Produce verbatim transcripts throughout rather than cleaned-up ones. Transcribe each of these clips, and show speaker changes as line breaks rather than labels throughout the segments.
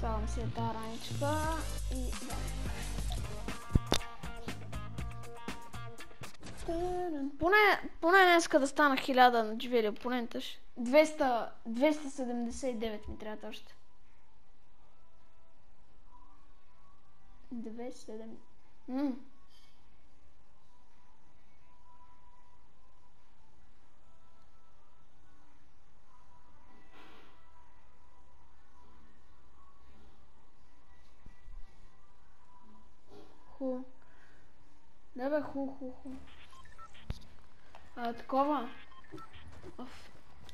Ставам си тази раничка и да. Поне, поне днеска да стана хиляда на живели опонента. двеста, двеста седемдесет и девет ми трябва още. двеста седем. Ммм. Ху. Да бе, ху, ху, ху. А, такова. Оф.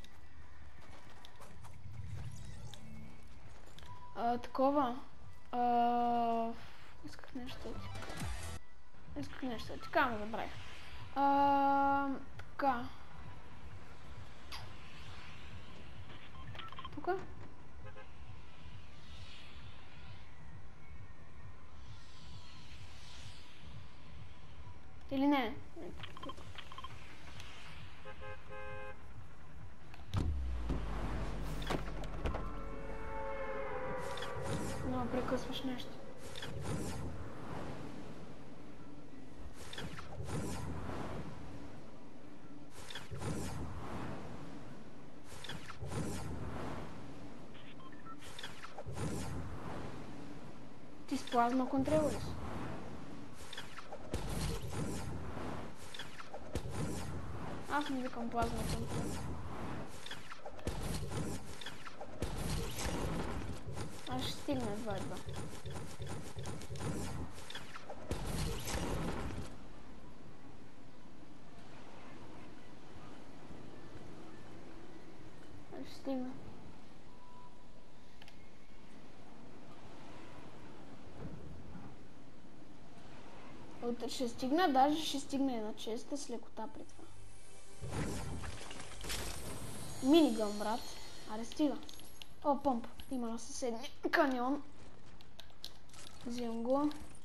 А, такова. А, исках нещо. Исках нещо. Така ме забравих. А, така. Тука? Или не? Но прекъсваш нещо. Ти с плазма контролираш. Аз не викам плазма контрол. Аз ще стигна едва едва. Аз ще стигна. Утре ще стигна, даже ще стигна и на честа с лекота при това. Минигън, брат. Аре, стига. О, помп. Има на съседния каньон. Взимам го.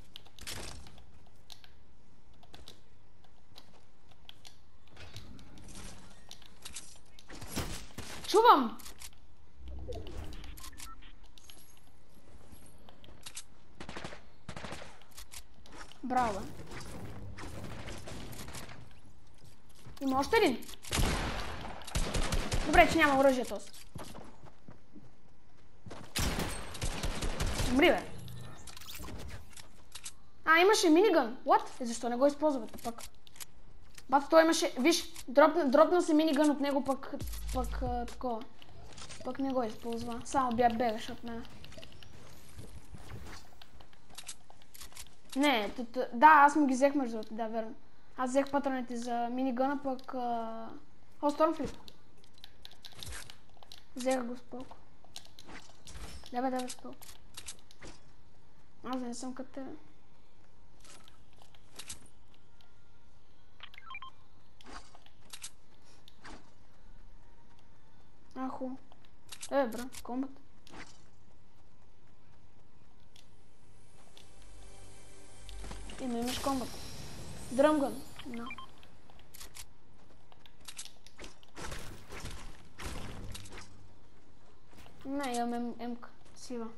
Чувам! Браво, бе. Има още един. Добре, че няма оръжие този. Умри, бе. А, имаше минигън. What? Е, защо не го използвате пък? Бат, той имаше... Виж, дропна, дропна се минигън от него, пък... Пък а, такова. Пък не го използва. Само бя бегаш от мен. Не, тут, да, аз му ги взех между другото, да, верно. Аз взех патроните за минигъна, пък... А... О, Стормфлип. Взех го спълко. Да бе, да бе, спълко. Аз не съм като тебе. Аху. Е, бра, комбат. Има, имаш комбат. Дръмган. No. Не, имам емка. Сива.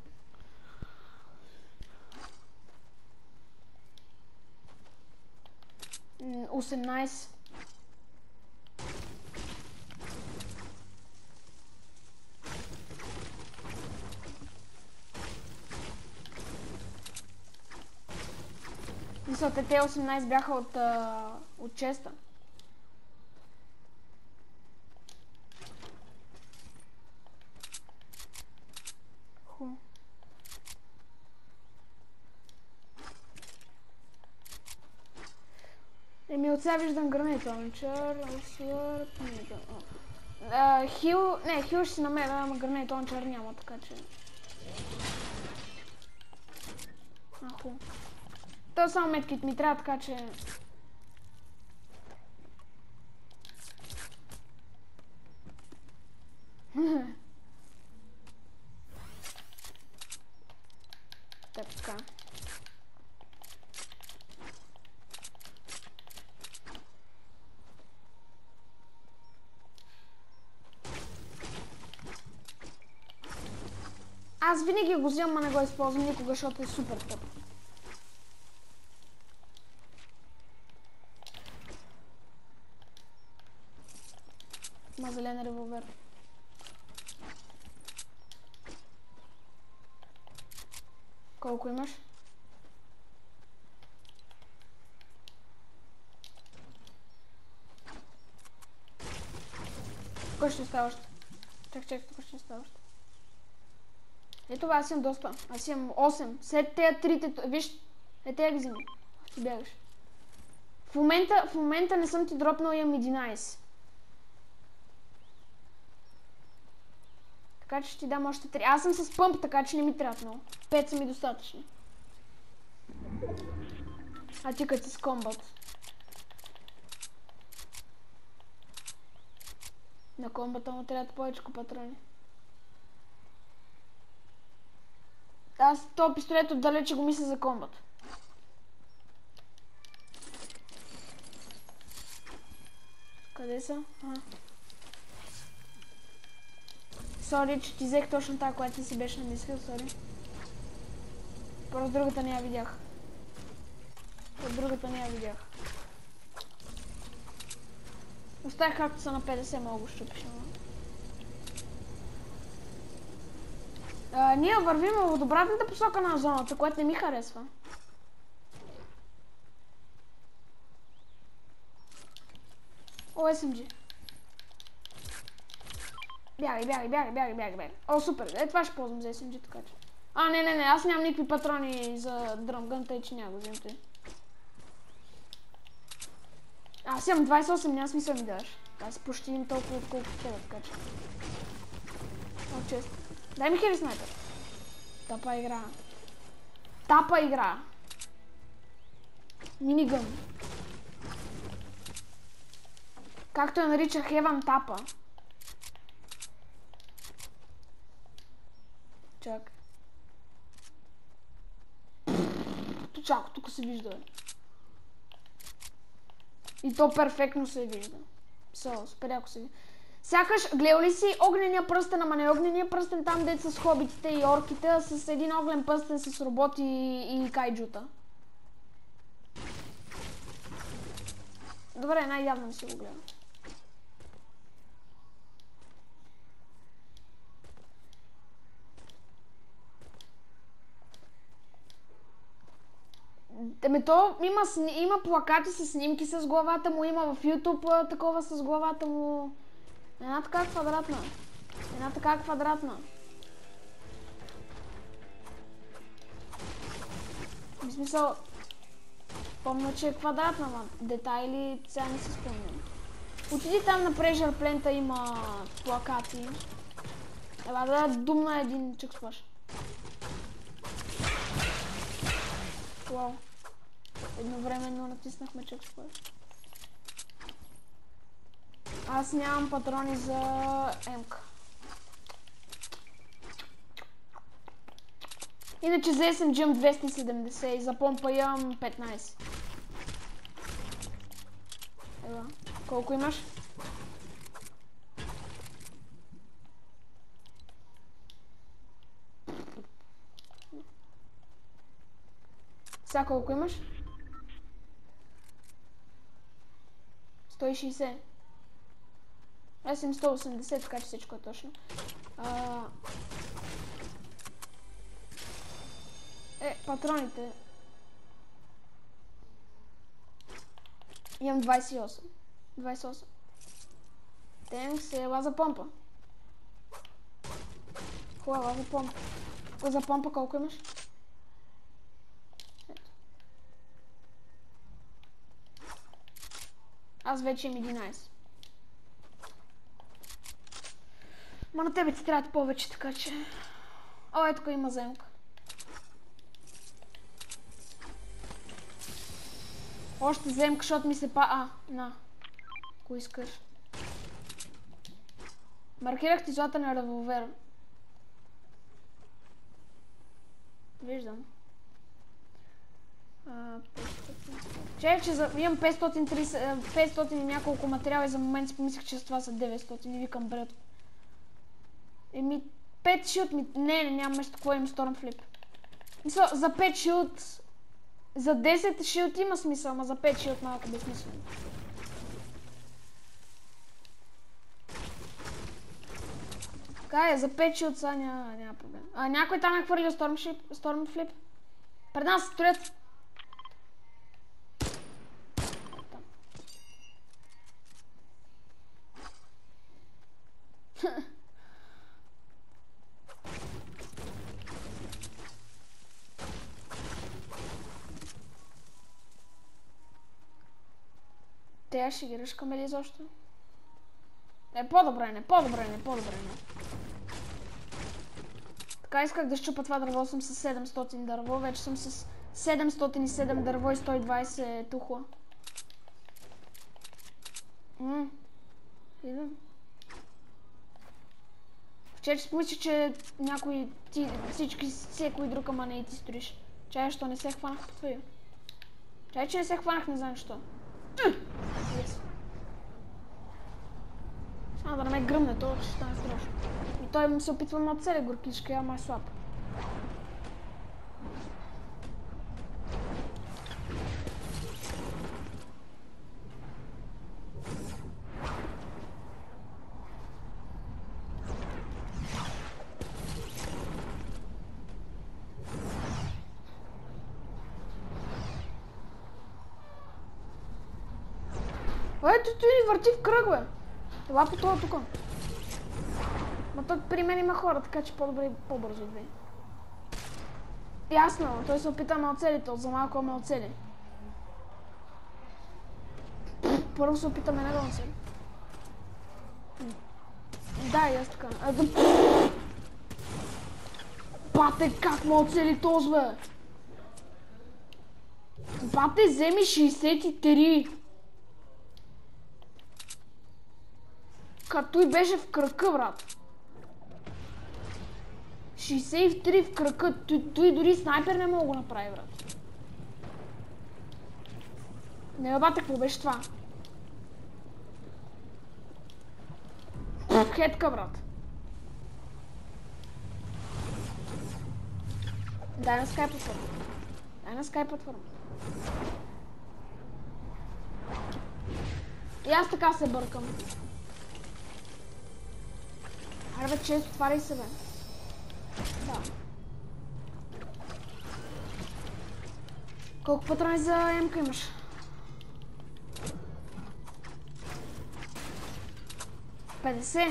осемнайсет. Мисълте, те осемнайсет бяха от, а, от честа. Ху. Еми, от сега виждам гранит лончър, освърт, не, хил, не, хил ще си намеря, ама гранит лончър няма, така че... Аху. То само медкит ми трябва, така че... Така. Аз винаги го взимам, а не го използвам никога, защото е супер тъп. Има зелен револвер. Колко имаш? Тук ще остава още. Чак, чак, тук ще остава още. Ето това, аз имам доста. Аз имам осем. След тези трите, виж, е тези ги вземи. Ти бягаш. В момента, в момента не съм ти дропнал, имам единайсет. Така че ще ти дам още три. Аз съм с пъмп, така че не ми трябва много. пет са ми достатъчни. А ти като си с комбат. На комбата му трябват повече патрони. Аз този пистолет отдалече го мисля за комбат. Къде са? Ага. Сори, че ти взех точно тази, която ти си беше намислил, сори. Просто другата не я видях. От другата не я видях. Оставих както са на петдесет, мога го щупиш. А, ние вървим в обратната посока на зоната, което не ми харесва. О, ес ем джи. Бягай, бягай, бягай, бягай, бягай, бягай. О, супер. Е, това ще ползвам за ес ем джи, така че. А, не, не, не, аз нямам никакви патрони за дръмгън, тъй че няма го вземем тъй. Аз имам двайсет и осем, няма смисъл ми даваш. Аз почти имам толкова отколкото тебе, така че. О, чест. Дай ми хеви снайпер. Тапа игра. Тапа игра. Минигън. Както я нарича Хеван Тапа. Чак. Чак, тук се вижда. И то перфектно се вижда. Со, супер яко се вижда. Сякаш, гледал ли си огнения пръстен, ама не огнения пръстен там, дет с хобитите и орките, а с един огнен пръстен с роботи и, и кайджута. Добре, най-явно не си го гледам. Ами то има, има плакати с снимки с главата му, има в YouTube такова с главата му. Една така квадратна. Една така квадратна. В смисъл, помня, че е квадратна, ма детайли сега не си спомням. Отиди там на Pressure Plant има плакати. Еба да думна един чук сплаш. Уау. Едновременно натиснахме чук сплаш. Аз нямам патрони за емка. Иначе за ес ем джи имам двеста и седемдесет и за помпа имам петнайсет. Ева, колко имаш? Сега колко имаш? сто и шейсет. Аз съм сто и осемдесет, така че всичко е точно. А... Е, патроните. Имам двайсет и осем. двайсет и осем. Тенкс, ела за помпа. Хубава за помпа. За помпа колко имаш? Ето. Аз вече имам единайсет. Ма на тебе ти трябва повече, така че... О, ето тук има земка. Още земка, защото ми се па... А, на. Ако искаш. Маркирах ти злата на револвер. Виждам. Че, че за... имам петстотин и трийсет, петстотин и няколко материала и за момент си помислих, че това са деветстотин и викам бред. Еми, пет шилд ми... Не, не, нямам нещо, какво им Stormflip. Мисля, за пет шилд... За десет шилд има смисъл, ама за пет шилд малко безсмислено. Така е, за пет шилд са няма, няма проблем. А, някой там е хвърлил Stormflip? Пред нас строят. Те ще ги ръшкаме ли изобщо? Не, по-добре не, по-добре не, по-добре не. Така исках да щупа това дърво, съм с седемстотин дърво, вече съм с седемстотин и седем дърво и сто и двайсет тухла. Ммм, идвам. Вчера си помислих, че някой ти, всички, всекой друг, ама не и ти строиш. Чай, що не се хванах по твоя. Чай, че не се хванах, не знам защо. Yes. Само да не ме гръмне, това ще стане страшно. И той му се опитва да отцеля горкичка, ама е слаб. Ето ти ни върти в кръг, бе. Ела по това тук. Ма той при мен има хора, така че по-добре и по-бързо идва. Ясно, той се опита ме оцели, то за малко ме оцели. Първо се опита мене да оцели. Да, и аз така. Бате, как ме оцели този, бе? Бате, вземи шейсет и три. Като той беше в кръка, брат. шейсет и три в кръка. Той, той дори снайпер не мога да го направи, брат. Не бе, бате, какво беше това? Хетка, брат. Дай на скай платформа. Дай на скай платформа. И аз така се бъркам. Аре бе, често отваряй се, бе. Да. Колко патрани за емка имаш? петдесет?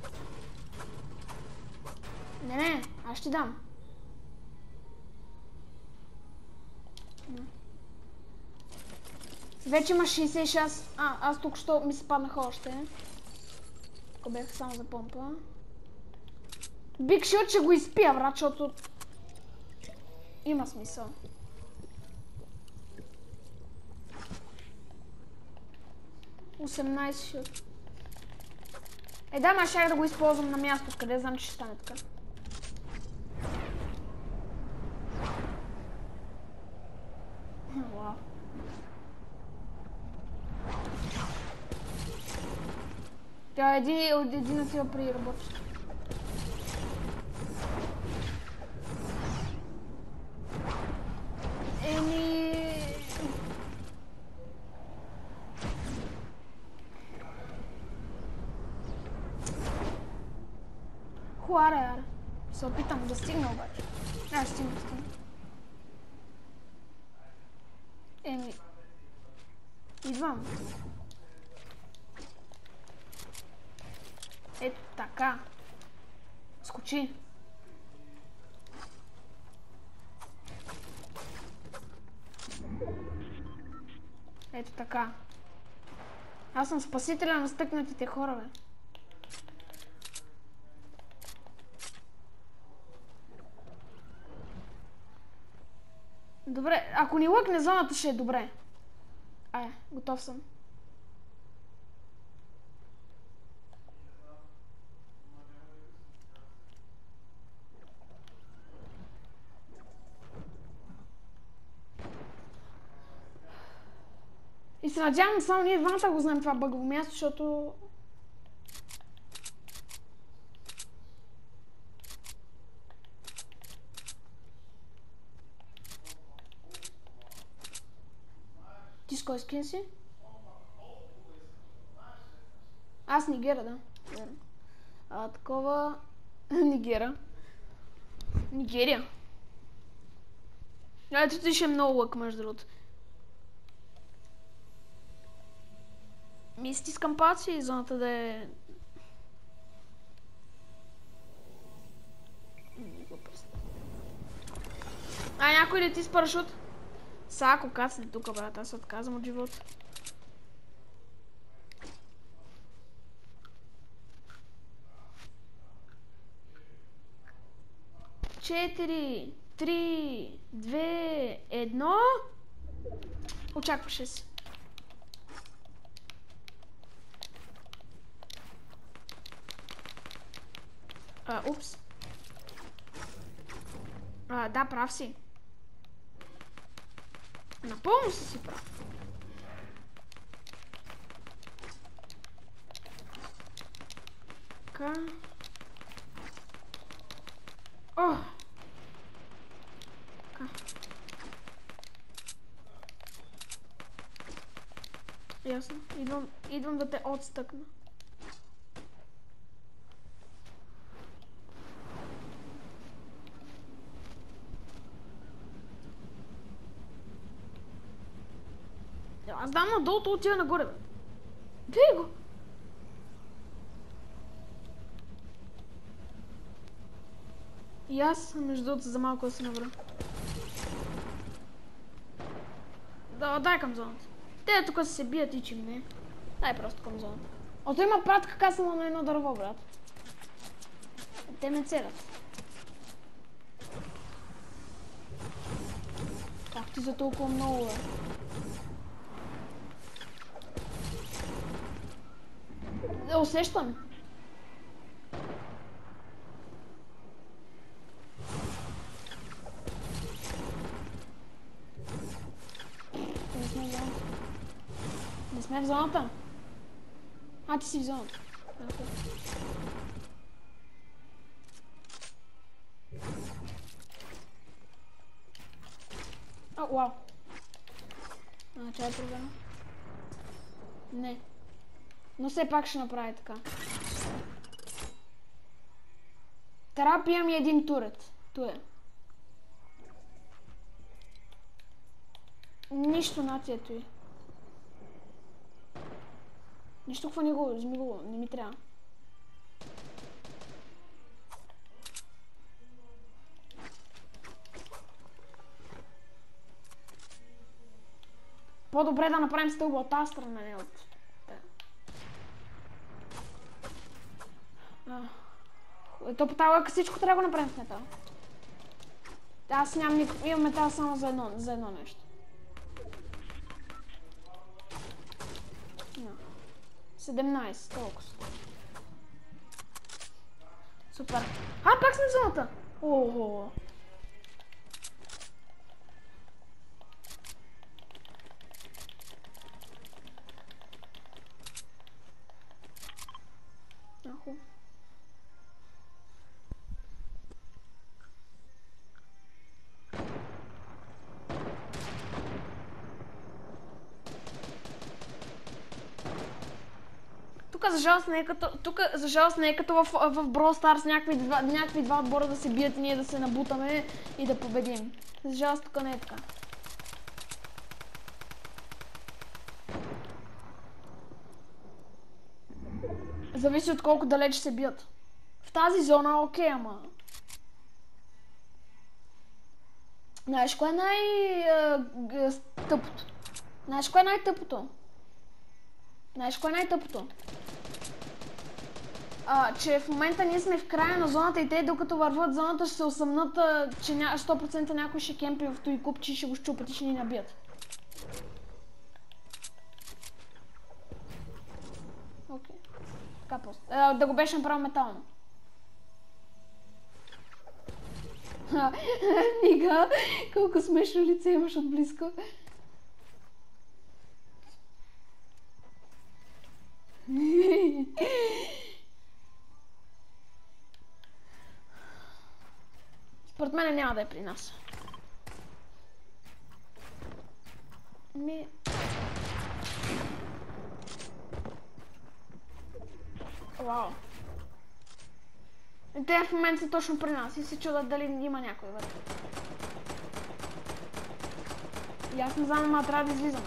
Не, не, аз ще ти дам. Вече имаш шейсет и шест. А, аз тук що ми се паднаха още. Ако бях само за помпа. Биг Шилд ще го изпия, брат, защото има смисъл. осемнайсет шилд. Е, да, ма ще да го използвам на място, къде знам, че ще стане така. Вау. Тя е един от един отива при работеща. Еми... Хуаре, аре. Се опитам да стигна обаче. Не, ще стигна, стигна. Еми... Идвам. Ето така. Скочи. Ето така. Аз съм спасителя на стъкнатите хора, бе. Добре, ако ни лъкне зоната, ще е добре. Ай, готов съм. И се надявам само ние двамата го знаем това бъгово място, защото... Ти с кой скин си? Аз Нигера, да. А, такова... Нигера. Нигерия. Ето ти ще е много лък, между другото. Ми стискам паци и зоната да е... А, някой лети с парашут? Са, ако кацне тука, брат, аз се отказвам от живота. Четири, три, две, едно. Очакваше си. А, упс. А, да, прав си. Напълно си си прав. Така. О! Така. Ясно. Идвам, идвам да те отстъкна. Аз дам надолу, то отива нагоре, бе. Дай го! И аз, между другото, за малко да се навра. Да, дай към зоната. Те тук се бият и чим не. Дай просто към зоната. Ото има пратка касала на едно дърво, брат. Те ме целят. Как ти за толкова много, бе? Да, усещам. Не сме в зоната. Не сме в зоната. А, ти си в зоната. О, вау. А, чай е проблема. Не. Но все пак ще направи така. Терапия ми е един турет. Ту е. Нищо над ето и. Нищо хвани го, взми го, не ми трябва. По-добре да направим стълба от тази страна, не от... То по тази лъка всичко трябва да го направим с метал. Аз нямам никакво... Имам метал само за едно, за едно нещо. No. седемнайсет, толкова. Супер. А, пак сме в зоната! Ого! Аху. Тук за жалост не е като, тук за жалост не е като в, в Brawl Stars някакви два, някакви два отбора да се бият и ние да се набутаме и да победим. За жалост тук не е така. Зависи от колко далеч се бият. В тази зона окей, ама... Знаеш кое е най-тъпото? Знаеш кое е най-тъпото? Знаеш кое е най-тъпото? А, че в момента ние сме в края на зоната и те, докато върват зоната, ще се усъмнат, че ня... сто процента някой ще кемпи в този куп, че ще го щупат и ще ни набият. Окей. Така просто. А, да го беше направил метално. Нига, колко смешно лице имаш от близко. Според мен няма да е при нас. Ми... Вау. И те в момента са точно при нас и се чудят дали има някой вътре. И аз не знам, ама трябва да излизаме.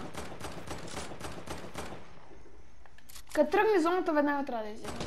Като тръгне зоната, веднага трябва да излизаме.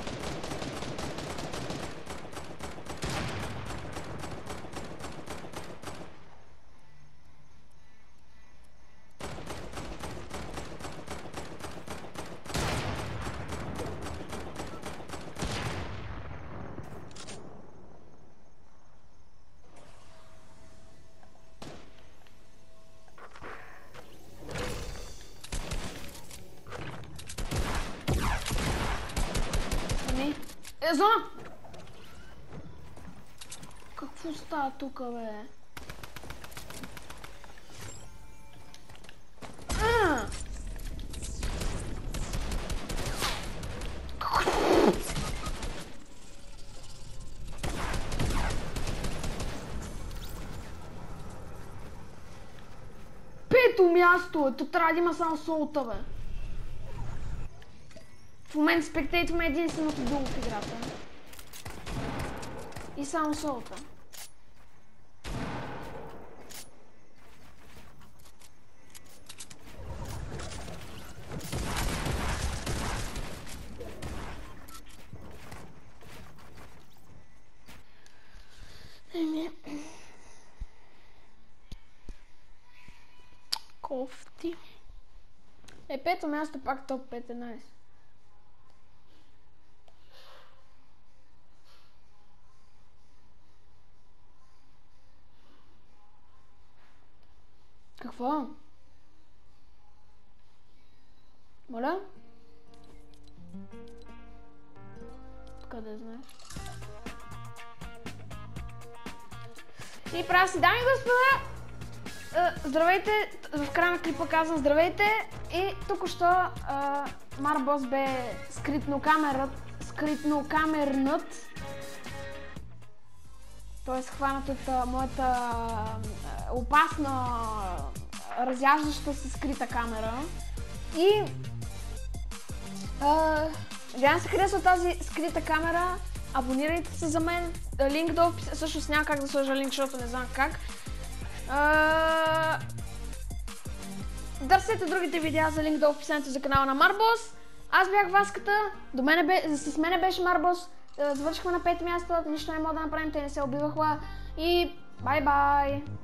Е, зона! Какво става тука, бе? А! Пето място е! Тук трябва да има само солта, бе. В момента спектейтваме единственото дуло в играта. И само солта. Кофти. Е, пето място пак топ пет е найс. Какво? Моля? Къде знаеш? И права си, дами и господа! Здравейте! В края на клипа казвам здравейте! И току-що Марбос бе скритнокамернат. Той е схванат от а, моята а, опасна разяждаща се скрита камера. И гледам се харесва тази скрита камера. Абонирайте се за мен. Линк долу в описанието. Всъщност няма как да сложа линк, защото не знам как. Търсете другите видеа за линк долу в описанието за канала на Марбос. Аз бях Васката. До мене бе... С мене беше Марбос. Завършихме на пето място, нищо не мога да направим, те не се убиваха и бай-бай!